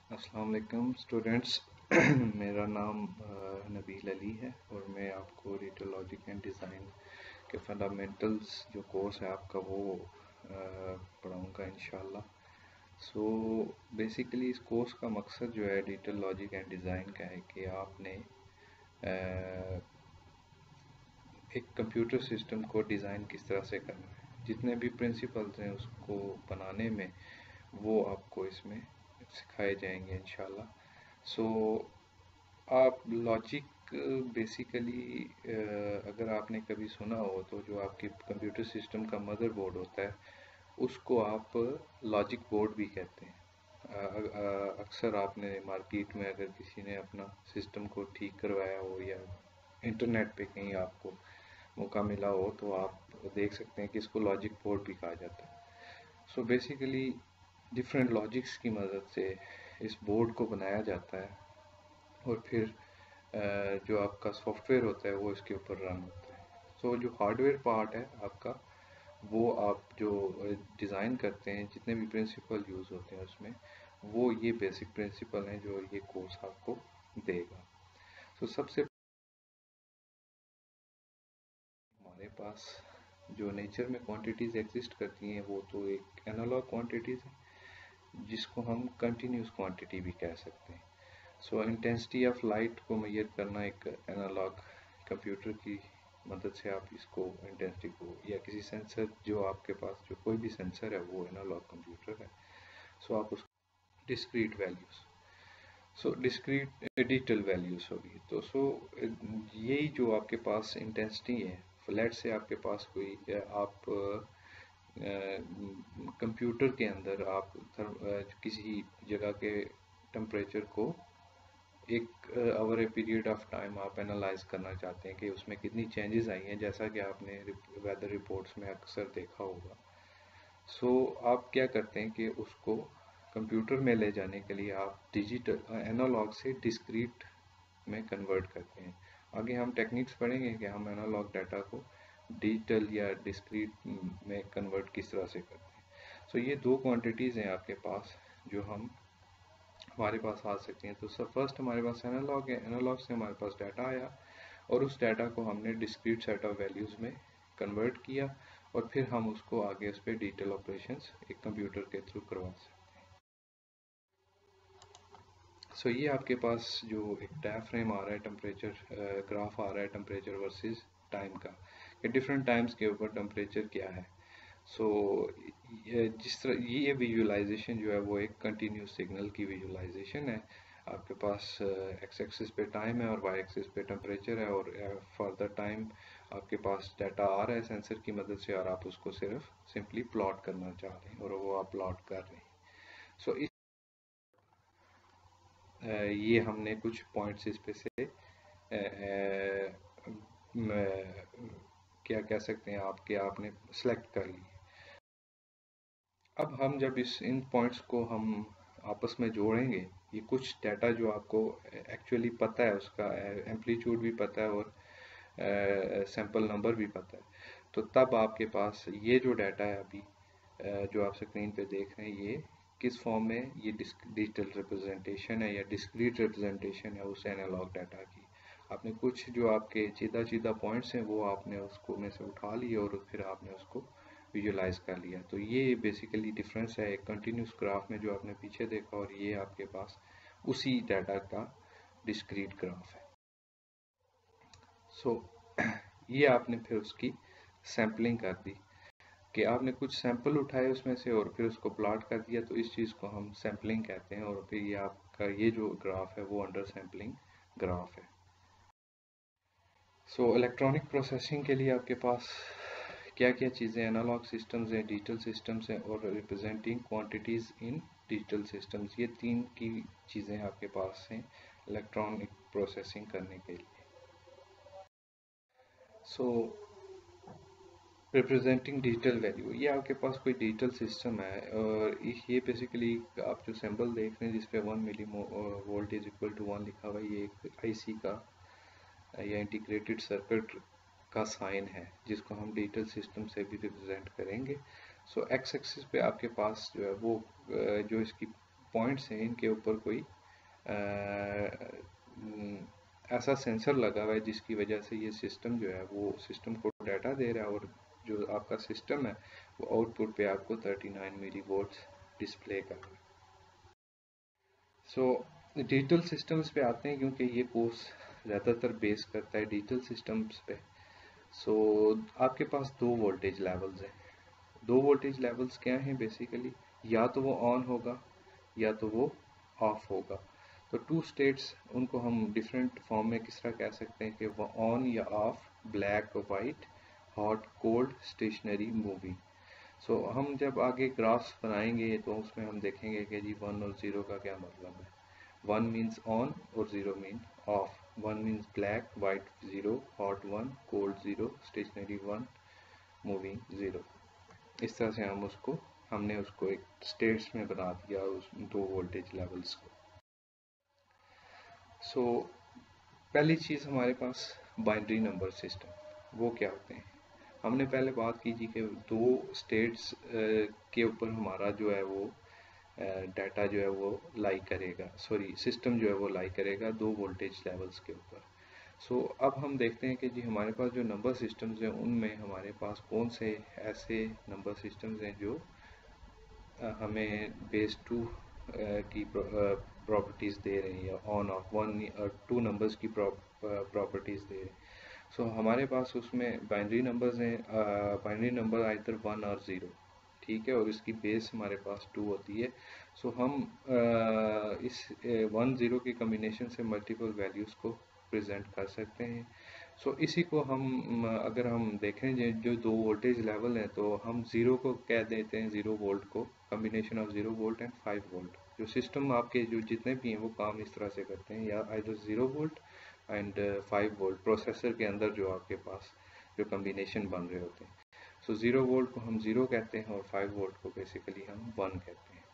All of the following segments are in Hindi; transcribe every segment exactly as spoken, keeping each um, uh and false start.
अस्सलाम वालेकुम स्टूडेंट्स। मेरा नाम अ, नबील अली है और मैं आपको डिजिटल लॉजिक एंड डिज़ाइन के फंडामेंटल्स जो कोर्स है आपका वो अ, पढ़ाऊँगा इंशाल्लाह। सो बेसिकली इस कोर्स का मकसद जो है डिजिटल लॉजिक एंड डिज़ाइन का है कि आपने अ, एक कंप्यूटर सिस्टम को डिज़ाइन किस तरह से करना है, जितने भी प्रिंसिपल्स हैं उसको बनाने में वो आपको इसमें सिखाए जाएंगे इंशाल्लाह। सो आप लॉजिक बेसिकली अगर आपने कभी सुना हो तो जो आपकी कंप्यूटर सिस्टम का मदरबोर्ड होता है उसको आप लॉजिक बोर्ड भी कहते हैं। अ- अ- अक्सर आपने मार्केट में अगर किसी ने अपना सिस्टम को ठीक करवाया हो या इंटरनेट पे कहीं आपको मौका मिला हो तो आप देख सकते हैं कि इसको लॉजिक बोर्ड भी कहा जाता है। सो बेसिकली डिफरेंट लॉजिक्स की मदद से इस बोर्ड को बनाया जाता है और फिर अ, जो आपका सॉफ्टवेयर होता है वो इसके ऊपर रन होता है। सो so, जो हार्डवेयर पार्ट है आपका वो आप जो डिज़ाइन करते हैं जितने भी प्रिंसिपल यूज़ होते हैं उसमें वो ये बेसिक प्रिंसिपल हैं जो ये कोर्स आपको देगा। सो so, सबसे हमारे पास जो नेचर में क्वांटिटीज़ एग्जिस्ट करती हैं वो तो एक एनालॉग क्वांटिटीज़ है जिसको हम कंटिन्यूस क्वांटिटी भी कह सकते हैं। सो इंटेंसिटी ऑफ लाइट को मेजर करना एक एनालॉग कंप्यूटर की मदद से आप इसको इंटेंसिटी को या किसी सेंसर जो आपके पास जो कोई भी सेंसर है वो एनालॉग कंप्यूटर है। सो so आप उसको discrete values so discrete digital values होगी तो सो यही जो आपके पास इंटेंसिटी है फ्लैट से आपके पास कोई आप कंप्यूटर के अंदर आप थर्म- किसी जगह के टेम्परेचर को एक over a period of time आप एनालाइज करना चाहते हैं कि उसमें कितनी चेंजेस आई हैं, जैसा कि आपने वेदर रिपोर्ट्स में अक्सर देखा होगा। सो so, आप क्या करते हैं कि उसको कंप्यूटर में ले जाने के लिए आप डिजिटल एनालॉग से डिस्क्रीट में कन्वर्ट करते हैं। आगे हम टेक्निक्स पढ़ेंगे कि हम एनालॉग डाटा को डिजिटल या डिस्क्रीट में कन्वर्ट किस तरह से करते हैं। सो so, ये दो क्वांटिटीज़ हैं आपके पास जो हम हमारे पास आ सकती हैं। तो सब फर्स्ट हमारे पास एनालॉग है, एनालॉग से हमारे पास डाटा आया और उस डाटा को हमने डिस्क्रीट सेट ऑफ वैल्यूज़ में कन्वर्ट किया और फिर हम उसको आगे उस पर डिजिटल ऑपरेशंस एक कंप्यूटर के थ्रू करवा सकते हैं। सो so, ये आपके पास जो एक डायफ्रेम आ रहा है, टेम्परेचर ग्राफ आ रहा है टेम्परेचर वर्सेस टाइम का, कि डिफरेंट टाइम्स के ऊपर टेम्परेचर क्या है। सो so, ये जिस तरह ये विजुअलाइजेशन जो है वो एक कंटिन्यूस सिग्नल की विजुअलाइजेशन है। आपके पास एक्स एक्सिस पे टाइम है और वाई एक्सिस पे टेम्परेचर है और फॉर द टाइम आपके पास डाटा आ रहा है सेंसर की मदद से और आप उसको सिर्फ सिंपली प्लॉट करना चाह रहे हैं और वो आप प्लॉट कर रहे हैं। सो so, इस अ, ये हमने कुछ पॉइंट्स इस पे से अ, अ, म, क्या कह सकते हैं आपके आपने सेलेक्ट कर ली। अब हम जब इस इन पॉइंट्स को हम आपस में जोड़ेंगे, ये कुछ डाटा जो आपको एक्चुअली पता है उसका एम्पलीट्यूड भी पता है और सैंपल नंबर भी पता है, तो तब आपके पास ये जो डाटा है अभी अ, जो आप स्क्रीन पे देख रहे हैं ये किस फॉर्म में, ये डिजिटल रिप्रेजेंटेशन है या डिस्क्रीट रिप्रेजेंटेशन है उस एनालॉग डाटा की। आपने कुछ जो आपके चीदा चीदा पॉइंट्स हैं वो आपने उसको में से उठा लिए और फिर आपने उसको विजुलाइज कर लिया। तो ये बेसिकली डिफरेंस है एक कंटिन्यूस ग्राफ में जो आपने पीछे देखा और ये आपके पास उसी डाटा का डिस्क्रीट ग्राफ है। सो so, ये आपने फिर उसकी सैम्पलिंग कर दी कि आपने कुछ सैंपल उठाए उसमें से और फिर उसको प्लॉट कर दिया, तो इस चीज़ को हम सैम्पलिंग कहते हैं और फिर ये आपका ये जो ग्राफ है वो अंडर सैम्पलिंग ग्राफ है। सो इलेक्ट्रॉनिक प्रोसेसिंग के लिए आपके पास क्या क्या चीज़ें एनालॉग सिस्टम्स हैं, डिजिटल सिस्टम्स हैं और representing quantities in digital systems, ये तीन की चीज़ें आपके पास हैं इलेक्ट्रॉनिक प्रोसेसिंग करने के लिए। सो रिप्रेजेंटिंग डिजिटल वैल्यू, ये आपके पास कोई डिजिटल सिस्टम है और ये बेसिकली आप जो सिंबल देख रहे हैं जिसपे one millivolt is equal to one लिखा हुआ है, ये एक आईसी का या इंटीग्रेटेड सर्किट का साइन है जिसको हम डिजिटल सिस्टम से भी रिप्रेजेंट करेंगे। सो एक्स एक्सिस पे आपके पास जो है वो जो इसकी पॉइंट्स हैं इनके ऊपर कोई आ, ऐसा सेंसर लगा हुआ है जिसकी वजह से ये सिस्टम जो है वो सिस्टम को डाटा दे रहा है, और जो आपका सिस्टम है वो आउटपुट पे आपको thirty nine millivolts display कर रहा है। सो डिजिटल सिस्टम्स पे आते हैं, क्योंकि ये कोर्स ज़्यादातर बेस करता है डिजिटल सिस्टम्स पे। सो so, आपके पास दो वोल्टेज लेवल्स हैं। दो वोल्टेज लेवल्स क्या हैं बेसिकली, या तो वो ऑन होगा या तो वो ऑफ होगा। तो टू स्टेट्स, उनको हम डिफरेंट फॉर्म में किस तरह कह सकते हैं कि वो ऑन या off, black white, hot cold, stationary, moving. So हम जब आगे ग्राफ्स बनाएंगे तो उसमें हम देखेंगे कि जी वन और ज़ीरो का क्या मतलब है। वन मीन्स ऑन और zero mean off. One means black, white zero, hot one, cold zero, stationary one, moving zero. इस तरह से हम उसको हमने उसको एक स्टेट्स में बना दिया उस दो वोल्टेज लेवल्स को। सो so, पहली चीज़ हमारे पास बाइनरी नंबर सिस्टम, वो क्या होते हैं। हमने पहले बात की थी कि दो स्टेट्स के ऊपर हमारा जो है वो डाटा जो है वो लाई करेगा, सॉरी सिस्टम जो है वो लाई करेगा दो वोल्टेज लेवल्स के ऊपर। सो so, अब हम देखते हैं कि जी हमारे पास जो नंबर सिस्टम्स हैं उनमें हमारे पास कौन से ऐसे नंबर सिस्टम्स हैं जो हमें बेस टू की प्रॉपर्टीज़ दे रहे हैं, या ऑन ऑफ वन और टू नंबर्स की प्रॉपर्टीज़ दे रहे हैं। सो so, हमारे पास उसमें बाइनरी नंबर्स हैं, बाइनरी नंबर आइदर वन और ज़ीरो, ठीक है, और इसकी बेस हमारे पास टू होती है। सो so, हम आ, इस वन ज़ीरो की कम्बिनेशन से मल्टीपल वैल्यूज़ को प्रेजेंट कर सकते हैं। सो so, इसी को हम अगर हम देखें जो दो वोल्टेज लेवल हैं, तो हम ज़ीरो को कह देते हैं ज़ीरो वोल्ट को, combination of zero volt and five volt. जो सिस्टम आपके जो जितने भी हैं वो काम इस तरह से करते हैं, या either zero volt and five volt processor के अंदर जो आपके पास जो कम्बिनेशन बन रहे होते हैं। सो so, ज़ीरो वोल्ट को हम ज़ीरो कहते हैं और फाइव वोल्ट को बेसिकली हम वन कहते हैं।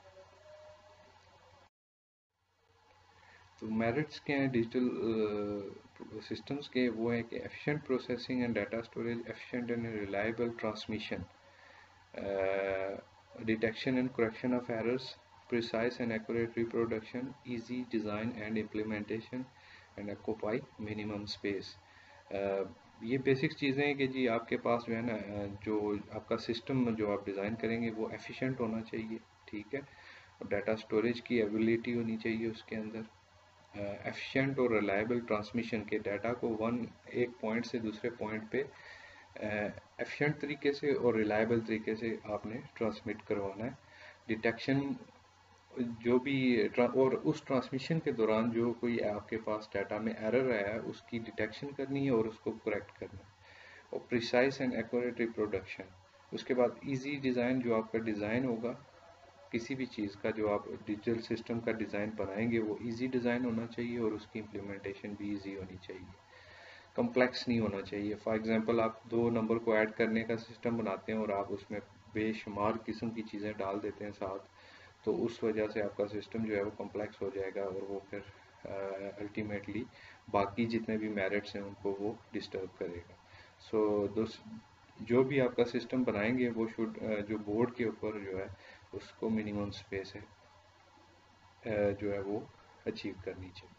तो मेरिट्स क्या हैं डिजिटल सिस्टम्स के, वो है कि efficient processing and data storage, efficient and reliable transmission, detection and correction of errors, precise and accurate reproduction, easy design and implementation and occupy minimum space. ये बेसिक चीज़ें हैं कि जी आपके पास जो है ना, जो आपका सिस्टम जो आप डिज़ाइन करेंगे वो एफिशिएंट होना चाहिए, ठीक है, और डाटा स्टोरेज की एबिलिटी होनी चाहिए उसके अंदर, एफिशिएंट और रिलायबल ट्रांसमिशन के डाटा को वन एक पॉइंट से दूसरे पॉइंट पे एफिशिएंट तरीके से और रिलायबल तरीके से आपने ट्रांसमिट करवाना है। डिटेक्शन, जो भी और उस ट्रांसमिशन के दौरान जो कोई आपके पास डाटा में एरर आया है उसकी डिटेक्शन करनी है और उसको करेक्ट करना है। और प्रिसाइज एंड एक्यूरेट रिप्रोडक्शन, उसके बाद इजी डिज़ाइन, जो आपका डिज़ाइन होगा किसी भी चीज़ का, जो आप डिजिटल सिस्टम का डिज़ाइन बनाएंगे वो इजी डिज़ाइन होना चाहिए और उसकी इम्प्लीमेंटेशन भी इजी होनी चाहिए, कॉम्प्लेक्स नहीं होना चाहिए। फॉर एग्जांपल आप दो नंबर को ऐड करने का सिस्टम बनाते हैं और आप उसमें बेशुमार किस्म की चीज़ें डाल देते हैं साथ, तो उस वजह से आपका सिस्टम जो है वो कॉम्प्लेक्स हो जाएगा और वो फिर अल्टीमेटली uh, बाकी जितने भी मेरिट्स हैं उनको वो डिस्टर्ब करेगा। सो so, जो भी आपका सिस्टम बनाएंगे वो शुड uh, जो बोर्ड के ऊपर जो है उसको मिनिमम स्पेस है uh, जो है वो अचीव करनी चाहिए।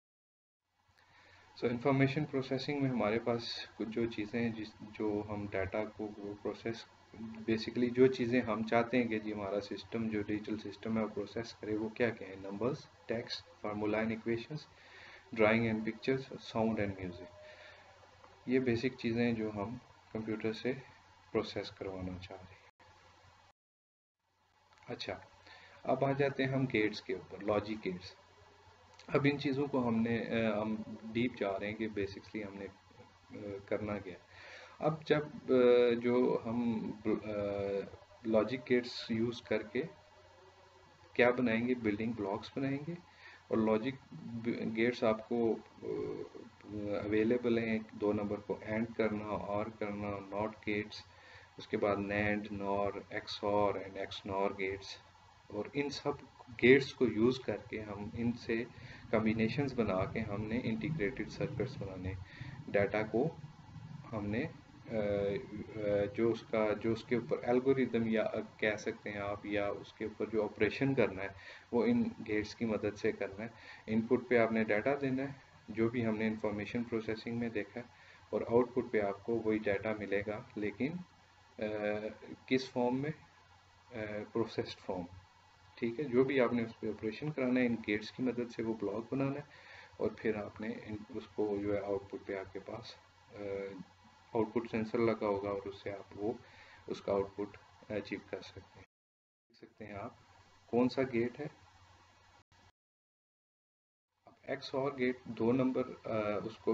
सो इंफॉर्मेशन प्रोसेसिंग में हमारे पास कुछ जो चीज़ें हैं जिस जो हम डाटा को प्रोसेस, बेसिकली जो चीज़ें हम चाहते हैं कि जी हमारा सिस्टम जो डिजिटल सिस्टम है वो प्रोसेस करे, वो क्या क्या है, numbers, text, formula and equations, drawing and pictures, sound and music. ये बेसिक चीज़ें जो हम कंप्यूटर से प्रोसेस करवाना चाह रहे हैं। अच्छा, अब आ जाते हैं हम गेट्स के ऊपर, लॉजिक गेट्स। अब इन चीज़ों को हमने हम डीप जा रहे हैं कि बेसिकली हमने करना क्या। अब जब जो हम लॉजिक गेट्स यूज़ करके क्या बनाएंगे, बिल्डिंग ब्लॉक्स बनाएंगे, और लॉजिक गेट्स आपको अवेलेबल हैं दो नंबर को एंड करना, और करना, नॉट गेट्स, उसके बाद NAND, NOR, XOR and XNOR gates. और इन सब गेट्स को यूज़ करके हम इनसे कम्बिनेशंस बना के हमने इंटीग्रेटेड सर्किट्स बनाने, डाटा को हमने जो उसका जो उसके ऊपर एल्गोरिदम या कह सकते हैं आप, या उसके ऊपर जो ऑपरेशन करना है वो इन गेट्स की मदद से करना है। इनपुट पे आपने डाटा देना है जो भी हमने इंफॉर्मेशन प्रोसेसिंग में देखा है, और आउटपुट पे आपको वही डाटा मिलेगा, लेकिन आ, किस फॉर्म में? Processed form. ठीक है, जो भी आपने उस पर ऑपरेशन कराना है इन गेट्स की मदद से वो ब्लॉक बनाना है, और फिर आपने इन उसको जो है आउटपुट पे आपके पास आउटपुट सेंसर लगा होगा, और उससे आप वो उसका आउटपुट अचीव कर सकते हैं। देख सकते हैं आप कौन सा गेट है। एक्स और गेट दो नंबर उसको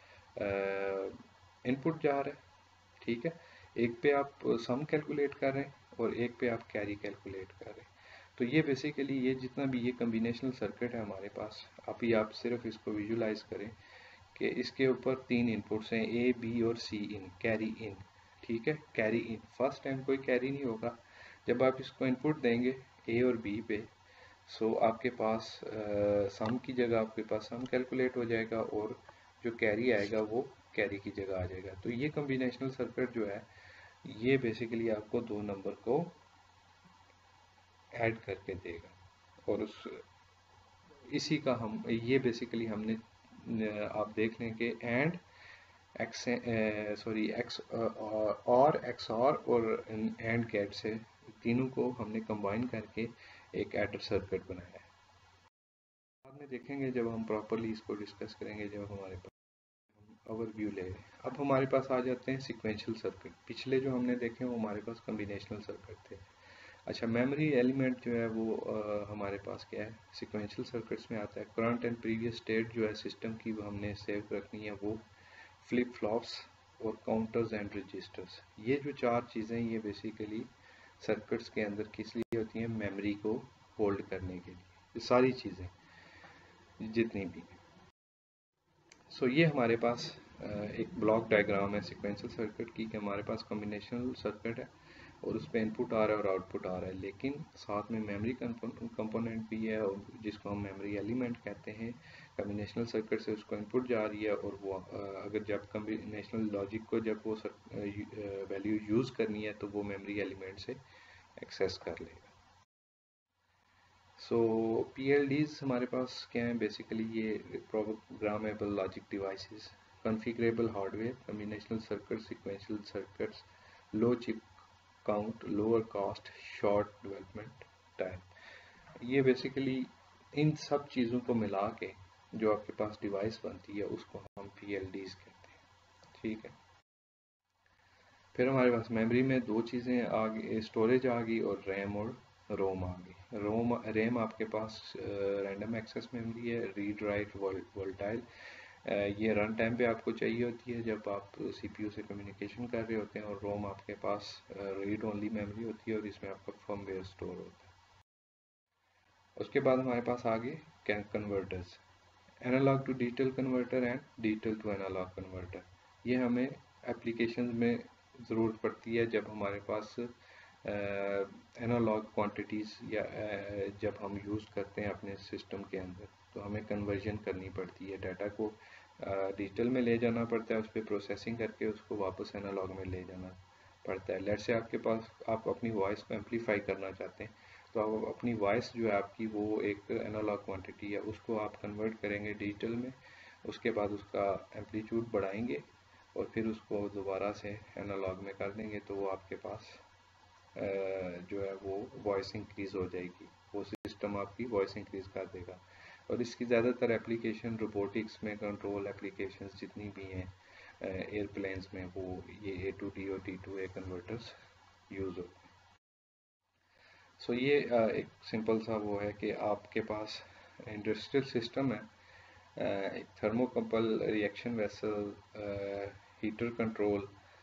इनपुट जा रहा है, ठीक है। एक पे आप सम कैलकुलेट कर रहे हैं और एक पे आप कैरी कैलकुलेट कर रहे हैं। तो ये बेसिकली ये जितना भी ये कम्बिनेशनल सर्किट है हमारे पास, अभी आप सिर्फ इसको विजुलाइज करें कि इसके ऊपर तीन इनपुट्स हैं, ए बी और सी इन, कैरी इन, ठीक है। कैरी इन फर्स्ट टाइम कोई कैरी नहीं होगा। जब आप इसको इनपुट देंगे ए और बी पे, सो आपके पास सम की जगह आपके पास सम कैलकुलेट हो जाएगा, और जो कैरी आएगा वो कैरी की जगह आ जाएगा। तो ये कम्बिनेशनल सर्किट जो है ये बेसिकली आपको दो नंबर को ऐड करके देगा, और उस इसी का हम ये बेसिकली हमने आप देख लें कि एंड एक्स सॉरी एक्स और एक्स और और एंड गेट से तीनों को हमने कंबाइन करके एक एडर सर्किट बनाया है। बाद में देखेंगे जब हम प्रॉपरली इसको डिस्कस करेंगे, जब हमारे पास ओवरव्यू ले। अब हमारे पास आ जाते हैं सीक्वेंशियल सर्किट। पिछले जो हमने देखे वो हमारे पास कम्बिनेशनल सर्किट थे। अच्छा, मेमोरी एलिमेंट जो है वो आ, हमारे पास क्या है, सीक्वेंशियल सर्किट्स में आता है। करंट एंड प्रीवियस स्टेट जो है सिस्टम की वो हमने सेव रखनी है, वो फ्लिप फ्लॉप्स और काउंटर्स एंड रजिस्टर्स। ये जो चार चीज़ें ये बेसिकली सर्किट्स के अंदर किस लिए होती हैं, मेमोरी को होल्ड करने के लिए, ये सारी चीज़ें जितनी भी। सो so, ये हमारे पास एक ब्लॉक डायग्राम है सीक्वेंशियल सर्किट की, कि हमारे पास कॉम्बिनेशनल सर्किट है और उस पर इनपुट आ रहा है और आउटपुट आ रहा है, लेकिन साथ में मेमोरी कंपोनेंट भी है, और जिसको हम मेमोरी एलिमेंट कहते हैं। कॉम्बिनेशनल सर्किट से उसको इनपुट जा रही है, और वो अगर जब कॉम्बिनेशनल लॉजिक को जब वो वैल्यू यूज़ करनी है तो वो मेमोरी एलिमेंट से एक्सेस कर लेगा। सो पी एल डीज हमारे पास क्या है, बेसिकली ये programmable logic devices, configurable hardware, combinational circuit, sequential circuits, low chip count, lower cost, short development time. ये बेसिकली इन सब चीज़ों को मिला के जो आपके पास डिवाइस बनती है उसको हम पी एल डीज कहते हैं, ठीक है। फिर हमारे पास मेमोरी में दो चीज़ें आ गई, स्टोरेज आ गई और रैम और रोम आ गई। रोम रैम आपके पास रैंडम एक्सेस मेमोरी है, रीड राइट वोल्टाइल। ये रन टाइम पे आपको चाहिए होती है जब आप सीपीयू से कम्युनिकेशन कर रहे होते हैं, और रोम आपके पास रीड ओनली मेमोरी होती है और इसमें आपका फर्मवेयर स्टोर होता है। उसके बाद हमारे पास आ गए converters, analogue to digital converter and digital to analogue converter. ये हमें एप्लीकेशन में ज़रूरत पड़ती है जब हमारे पास एनालॉग क्वांटिटीज़ या uh, जब हम यूज़ करते हैं अपने सिस्टम के अंदर, तो हमें कन्वर्जन करनी पड़ती है, डाटा को डिजिटल uh, में ले जाना पड़ता है, उस पर प्रोसेसिंग करके उसको वापस एनालॉग में ले जाना पड़ता है। लेट्स से आपके पास आप अपनी वॉइस को एम्पलीफाई करना चाहते हैं, तो आप अपनी वॉइस जो है आपकी वो एक एनालॉग क्वांटिटी है, उसको आप कन्वर्ट करेंगे डिजिटल में, उसके बाद उसका एम्पलीट्यूड बढ़ाएंगे और फिर उसको दोबारा से एनालॉग में कर देंगे, तो वो आपके पास जो है वो वॉइस इंक्रीज़ हो जाएगी, वो सिस्टम आपकी वॉइस इंक्रीज़ कर देगा। और इसकी ज़्यादातर एप्लीकेशन रोबोटिक्स में, कंट्रोल एप्लीकेशंस जितनी भी हैं एयरप्लेन्स में, वो ये ए टू डी और D to A converters use होते हैं। सो so, ये एक सिंपल सा वो है कि आपके पास इंडस्ट्रियल सिस्टम है, एक thermocouple reaction vessel, heater control.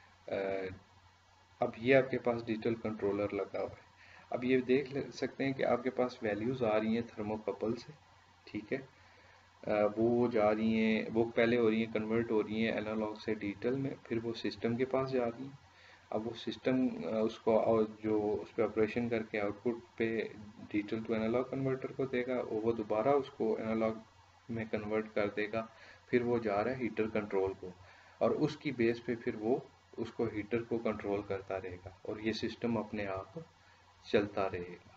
अब ये आपके पास डिजिटल कंट्रोलर लगा हुआ है। अब ये देख सकते हैं कि आपके पास वैल्यूज़ आ रही हैं थर्मोकपल से, ठीक है। वो जा रही हैं, वो पहले हो रही हैं कन्वर्ट हो रही हैं एनालॉग से डिजिटल में, फिर वो सिस्टम के पास जा रही हैं। अब वो सिस्टम उसको जो उस पर ऑपरेशन करके आउटपुट पे डिजिटल टू एनालॉग कन्वर्टर को देगा, और वो दोबारा उसको एनालॉग में कन्वर्ट कर देगा, फिर वो जा रहा है हीटर कंट्रोल को, और उसकी बेस पे फिर वो उसको हीटर को कंट्रोल करता रहेगा और ये सिस्टम अपने आप चलता रहेगा।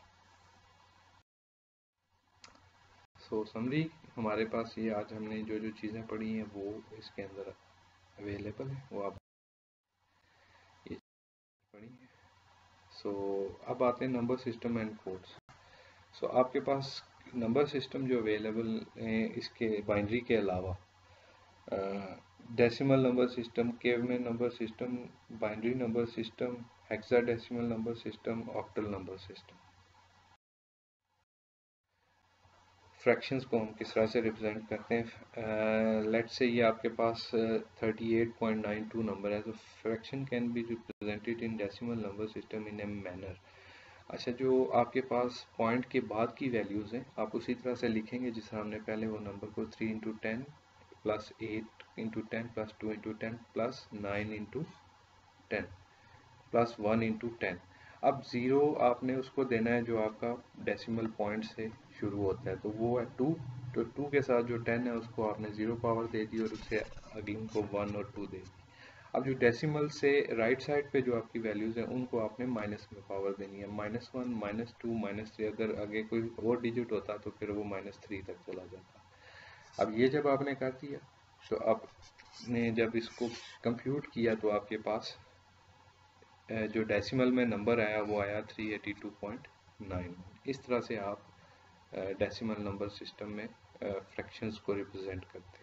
सो समरी हमारे पास ये आज हमने जो जो चीज़ें पढ़ी हैं वो इसके अंदर अवेलेबल है, वो आप ये पढ़ी है। सो अब आते हैं number system and codes. So आपके पास नंबर सिस्टम जो अवेलेबल है इसके बाइनरी के अलावा डेसिमल नंबर सिस्टम, केवमेन number system, binary number system, hexadecimal number system, octal number system. Fractions को हम किस तरह से रिप्रेजेंट करते हैं? लेट्स से ये आपके पास thirty eight point nine two number है, तो fraction can be represented in decimal number system in a manner. अच्छा, जो आपके पास पॉइंट के बाद की वैल्यूज़ हैं आप उसी तरह से लिखेंगे जिस तरह हमने पहले वो नंबर को three into ten plus eight into ten plus two into ten plus nine into ten plus one into ten. अब ज़ीरो आपने उसको देना है जो आपका डेसिमल पॉइंट से शुरू होता है, तो वो है टू। तो टू के साथ जो टेन है उसको आपने ज़ीरो पावर दे दी और उससे अगली उनको वन और टू दे दी। अब जो डेसिमल से राइट साइड पे जो आपकी वैल्यूज़ हैं उनको आपने माइनस में पावर देनी है, minus one, minus two, minus three. अगर आगे कोई और डिजिट होता तो फिर वो माइनस थ्री तक चला जाता। अब ये जब आपने कर दिया तो आपने जब इसको कंप्यूट किया तो आपके पास जो डेसिमल में नंबर आया वो आया three eighty two point nine. इस तरह से आप डेसिमल नंबर सिस्टम में फ्रैक्शंस को रिप्रेजेंट करते हैं।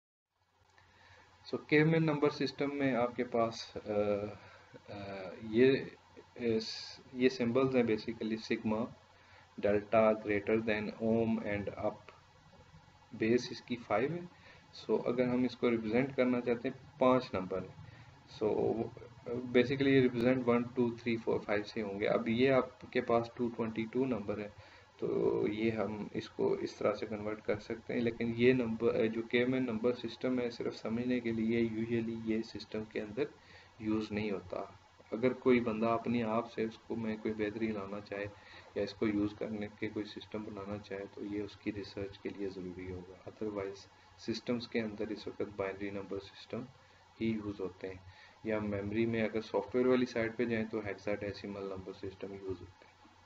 सो केवमेन नंबर सिस्टम में आपके पास आ, आ, ये ये सिंबल्स हैं basically sigma, delta, greater than, ohm and up. Base इसकी फाइव है। सो so, अगर हम इसको रिप्रेजेंट करना चाहते हैं पांच नंबर है, सो बेसिकली ये represent one two three four five से होंगे। अब ये आपके पास टू ट्वेंटी टू नंबर है तो ये हम इसको इस तरह से कन्वर्ट कर सकते हैं, लेकिन ये नंबर जो केवमेन नंबर सिस्टम है सिर्फ समझने के लिए यूजुअली ये सिस्टम के अंदर यूज़ नहीं होता। अगर कोई बंदा अपने आप से उसको में कोई बेहतरी लाना चाहे या इसको यूज़ करने के कोई सिस्टम बनाना चाहे तो ये उसकी रिसर्च के लिए ज़रूरी होगा। अदरवाइज़ सिस्टम्स के अंदर इस वक्त बाइनरी नंबर सिस्टम ही यूज़ होते हैं, या मेमोरी में अगर सॉफ्टवेयर वाली साइड पे जाएं तो हेक्साडेसिमल नंबर सिस्टम यूज़ होते हैं।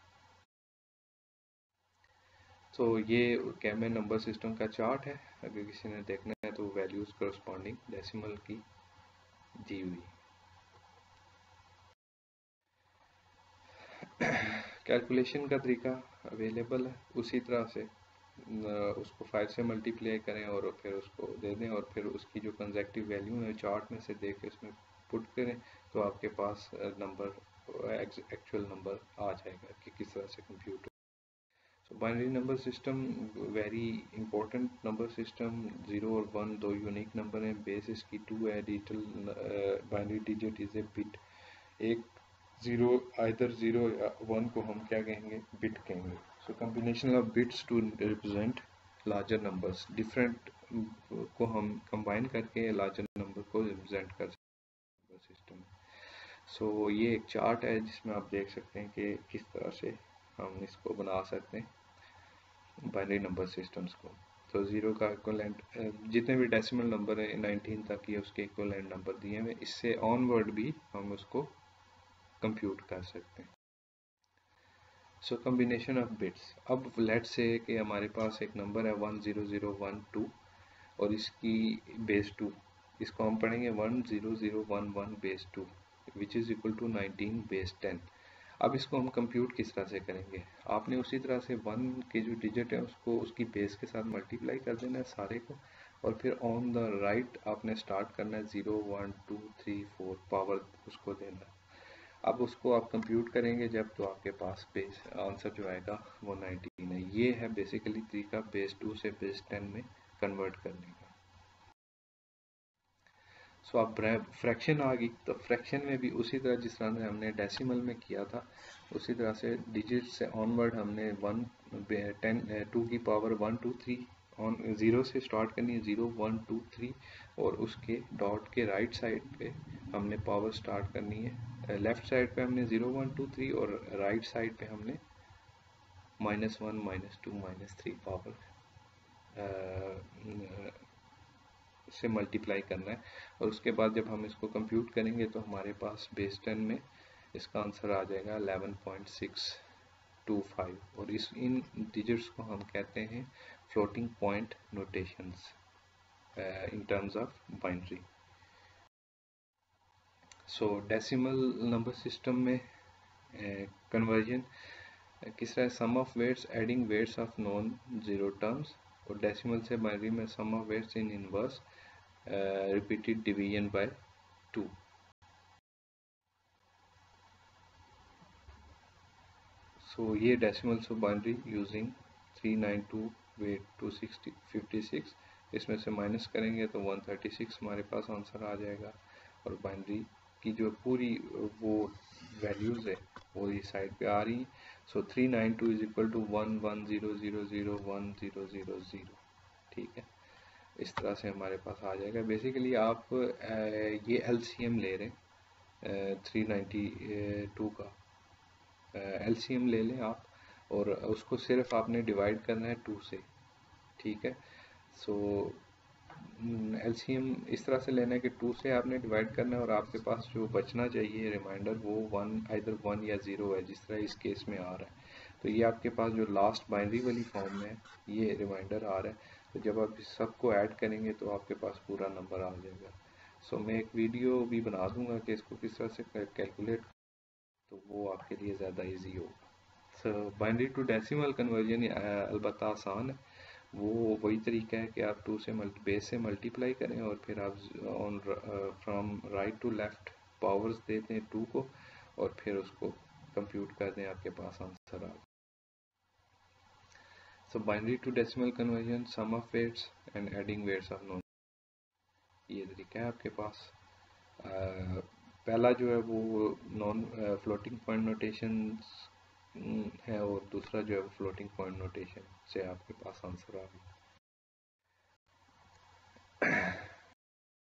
तो ये केवमेन नंबर सिस्टम का चार्ट है, अगर किसी ने देखना है तो वैल्यूज़ करस्पॉन्डिंग डेसिमल की दी हुई। कैलकुलेशन का तरीका अवेलेबल है, उसी तरह से उसको फाइव से मल्टीप्लाई करें और फिर उसको दे दें और फिर उसकी जो कंसेक्टिव वैल्यू है चार्ट में से देख के उसमें पुट करें तो आपके पास नंबर एक्चुअल नंबर आ जाएगा कि किस तरह से compute. So binary number system very important number system. Zero और वन दो यूनिक नंबर हैं, बेस इसकी टू है, digital binary digit is a bit. एक ज़ीरो आइदर ज़ीरो या वन को हम क्या कहेंगे, बिट कहेंगे। So combination of bits to represent larger numbers, different को हम कंबाइन करके लार्जर नंबर को रिप्रेजेंट कर सकते हैं सिस्टम। सो so, ये एक चार्ट है जिसमें आप देख सकते हैं कि किस तरह से हम इसको बना सकते हैं बाइनरी नंबर सिस्टम्स को। तो ज़ीरो का इक्वलेंट जितने भी डेसिमल नंबर है नाइनटीन तक ये उसके इक्वलेंट नंबर दिए हुए, इससे ऑनवर्ड भी हम उसको कंप्यूट कर सकते हैं। सो कम्बिनेशन ऑफ बिट्स, अब लेट्स से कि हमारे पास एक नंबर है one zero zero one two और इसकी बेस टू, इसको हम पढ़ेंगे one zero zero one one base two which is equal to nineteen base ten. अब इसको हम कंप्यूट किस तरह से करेंगे, आपने उसी तरह से वन के जो डिजिट है उसको उसकी बेस के साथ मल्टीप्लाई कर देना है सारे को, और फिर ऑन द राइट आपने स्टार्ट करना है zero one two three four power उसको देना है। अब उसको आप कंप्यूट करेंगे जब तो आपके पास बेस आंसर जो आएगा वो नाइनटीन है। ये है बेसिकली तरीका बेस टू से बेस टेन में कन्वर्ट करने का। सो अब फ्रैक्शन आ गई, तो फ्रैक्शन में भी उसी तरह जिस तरह से हमने डेसिमल में किया था उसी तरह से डिजिट से ऑनवर्ड हमने वन टेन टू की power one two three on zero से स्टार्ट करनी है, ज़ीरो वन टू थ्री, और उसके डॉट के राइट साइड पे हमने पावर स्टार्ट करनी है। लेफ़्ट साइड पे हमने ज़ीरो वन टू थ्री और राइट साइड पे हमने minus one minus two minus three power से मल्टीप्लाई करना है, और उसके बाद जब हम इसको कंप्यूट करेंगे तो हमारे पास बेस टेन में इसका आंसर आ जाएगा eleven point six two five, और इस इन डिजिट्स को हम कहते हैं floating point notations in terms of binary. So decimal number system में कन्वर्जन uh, किस तरह, sum of weights adding weights of non zero terms, और डेसिमल से बाइनरी में sum of weights in inverse repeated division by two. So ये डेसिमल से binary using three nine two weight two sixty fifty six, इसमें से माइनस करेंगे तो वन थर्टी सिक्स हमारे पास आंसर आ जाएगा, और बाइनरी की जो पूरी वो वैल्यूज़ है वो इस साइड पे आ रही हैं। So three nine two is equal to one one zero zero zero one zero zero zero, ठीक है। इस तरह से हमारे पास आ जाएगा। बेसिकली आप ये एलसीएम ले रहे हैं थ्री नाइन्टी टू का एलसीएम ले लें आप, और उसको सिर्फ आपने डिवाइड करना है टू से, ठीक है। सो एलसीएम इस तरह से लेना है कि टू से आपने डिवाइड करना है, और आपके पास जो बचना चाहिए रिमाइंडर वो वन आइदर वन या ज़ीरो है, जिस तरह इस केस में आ रहा है। तो ये आपके पास जो लास्ट बाइनरी वाली फॉर्म में ये रिमाइंडर आ रहा है, तो जब आप इस सबको ऐड करेंगे तो आपके पास पूरा नंबर आ जाएगा। सो मैं एक वीडियो भी बना दूंगा कि इसको किस तरह से कैलकुलेट, तो वो आपके लिए ज़्यादा ईजी होगा। So binary to decimal conversion अलबत्ता आसान है, वो वही तरीका है कि आप टू से मल्टी बेस से मल्टीप्लाई करें, और फिर आप on from right to left powers देते हैं टू को, और फिर उसको कंप्यूट कर दें, आपके पास आंसर आ जाए। So binary to decimal conversion, sum of weights and adding weights of non, ये तरीका है आपके पास। uh, पहला जो है वो नॉन फ्लोटिंग पॉइंट नोटेशन है, और दूसरा जो है वो फ्लोटिंग पॉइंट नोटेशन से आपके पास आंसर आ गया।